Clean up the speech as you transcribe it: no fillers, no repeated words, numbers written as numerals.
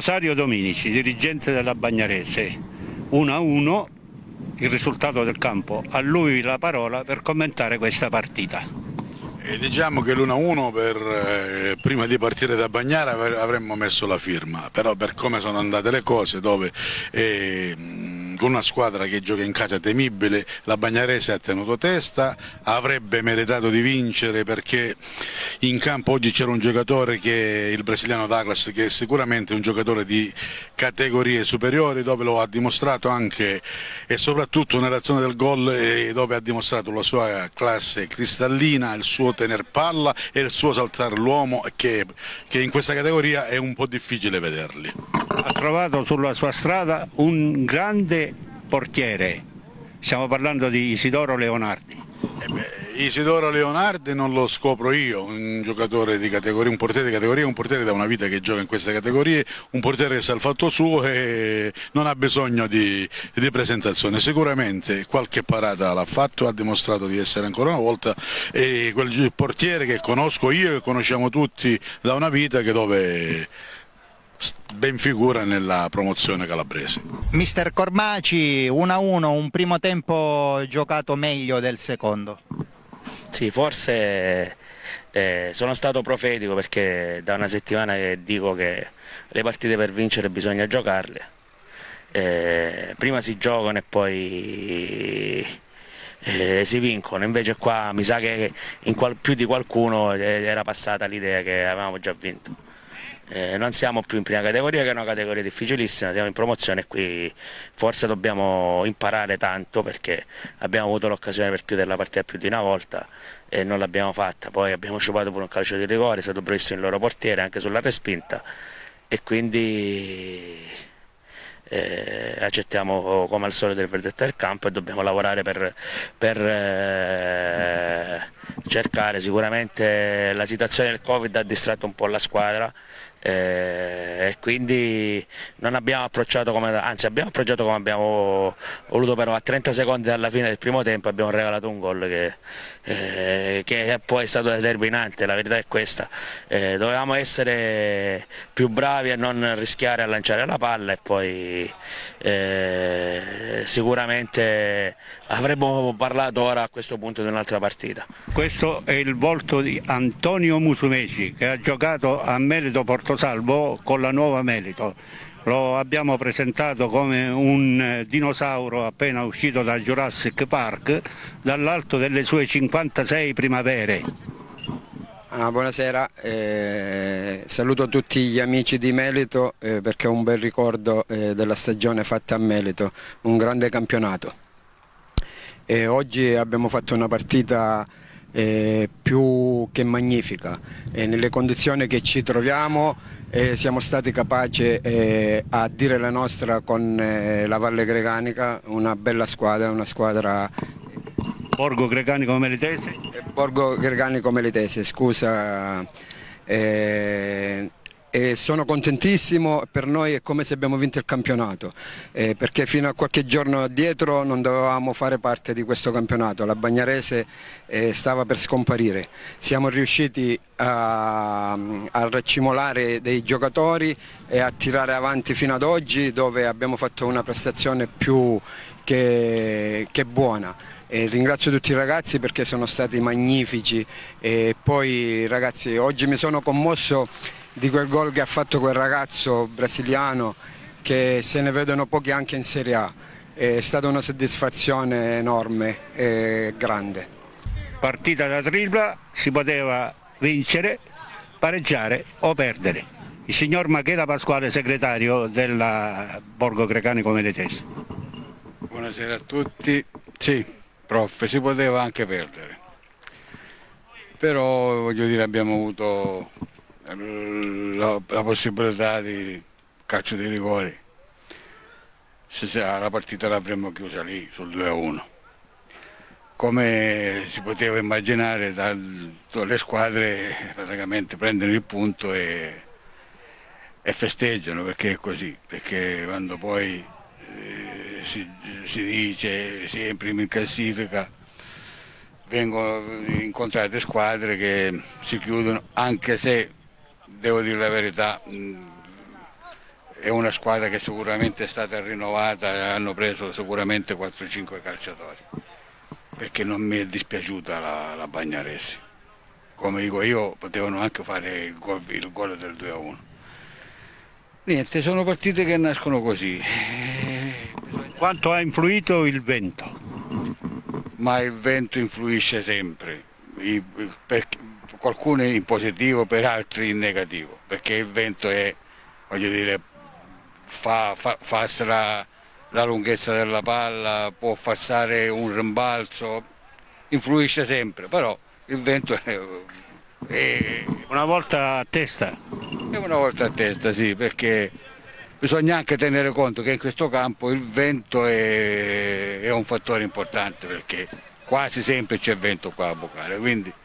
Rosario Dominici, dirigente della Bagnarese, 1-1, il risultato del campo. A lui la parola per commentare questa partita. Diciamo che l'1-1 prima di partire da Bagnara avremmo messo la firma, però per come sono andate le cose, dove con una squadra che gioca in casa temibile, la Bagnarese ha tenuto testa, avrebbe meritato di vincere perché in campo oggi c'era un giocatore che è il brasiliano Douglas, che è sicuramente un giocatore di categorie superiori, dove lo ha dimostrato anche e soprattutto nell'azione del gol, dove ha dimostrato la sua classe cristallina, il suo tener palla e il suo saltare l'uomo, che in questa categoria è un po' difficile vederli. Ha trovato sulla sua strada un grande portiere, stiamo parlando di Isidoro Leonardi. Isidoro Leonardi non lo scopro io, un giocatore di categoria, un portiere di categoria, un portiere da una vita che gioca in queste categorie, un portiere che sa il fatto suo e non ha bisogno di presentazione. Sicuramente qualche parata l'ha fatto, ha dimostrato di essere ancora una volta quel portiere che conosco io e conosciamo tutti da una vita, che dove ben figura nella promozione calabrese. Mister Cormaci, 1-1, un primo tempo giocato meglio del secondo. Sì, forse sono stato profetico, perché da una settimana che dico che le partite per vincere bisogna giocarle. Prima si giocano e poi si vincono, invece qua mi sa che più di qualcuno era passata l'idea che avevamo già vinto. Non siamo più in prima categoria, che è una categoria difficilissima, siamo in promozione e qui forse dobbiamo imparare tanto, perché abbiamo avuto l'occasione per chiudere la partita più di una volta e non l'abbiamo fatta. Poi abbiamo sciupato pure un calcio di rigore, è stato bravissimo il loro portiere anche sulla respinta, e quindi accettiamo come al solito il verdetto del campo e dobbiamo lavorare per cercare. Sicuramente la situazione del Covid ha distratto un po' la squadra, e quindi non abbiamo approcciato anzi abbiamo approcciato come abbiamo voluto, però a 30 secondi dalla fine del primo tempo abbiamo regalato un gol che poi è stato determinante. La verità è questa: dovevamo essere più bravi a non rischiare a lanciare la palla, e poi sicuramente avremmo parlato ora a questo punto di un'altra partita. Questo è il volto di Antonio Musumeci, che ha giocato a Melito Portosalvo con la nuova Melito. Lo abbiamo presentato come un dinosauro appena uscito da Jurassic Park, dall'alto delle sue 56 primavere. Buonasera, saluto tutti gli amici di Melito perché è un bel ricordo della stagione fatta a Melito, un grande campionato. Oggi abbiamo fatto una partita più che magnifica, nelle condizioni che ci troviamo siamo stati capaci a dire la nostra con la Valle Greganica, una bella squadra, una squadra... Borgo Grecanico Melitese? Borgo Grecanico Melitese, scusa. E sono contentissimo, per noi è come se abbiamo vinto il campionato, perché fino a qualche giorno dietro non dovevamo fare parte di questo campionato, la Bagnarese stava per scomparire. Siamo riusciti a raccimolare dei giocatori e a tirare avanti fino ad oggi, dove abbiamo fatto una prestazione più che buona. Ringrazio tutti i ragazzi perché sono stati magnifici, e poi ragazzi, oggi mi sono commosso di quel gol che ha fatto quel ragazzo brasiliano, che se ne vedono pochi anche in Serie A. È stata una soddisfazione enorme e grande. Partita da tripla, si poteva vincere, pareggiare o perdere. Il signor Machela Pasquale, segretario della Borgo Grecanico Melitese. Buonasera a tutti. Sì, prof, si poteva anche perdere, però voglio dire abbiamo avuto la possibilità di calcio di rigore. Se la partita l'avremmo chiusa lì sul 2-1, come si poteva immaginare. Le squadre praticamente prendono il punto e festeggiano, perché è così, perché quando poi si dice si è in prima in classifica, vengono incontrate squadre che si chiudono, anche se devo dire la verità, è una squadra che sicuramente è stata rinnovata, hanno preso sicuramente 4-5 calciatori, perché non mi è dispiaciuta la Bagnarese. Come dico io, potevano anche fare il gol del 2-1. Niente, sono partite che nascono così. Quanto ha influito il vento? Ma il vento influisce sempre, per qualcuno in positivo, per altri in negativo, perché il vento è, voglio dire, fa la lunghezza della palla, può passare un rimbalzo, influisce sempre, però il vento è Una volta a testa. una volta a testa, sì, perché bisogna anche tenere conto che in questo campo il vento è un fattore importante, perché quasi sempre c'è vento qua a Bocale, quindi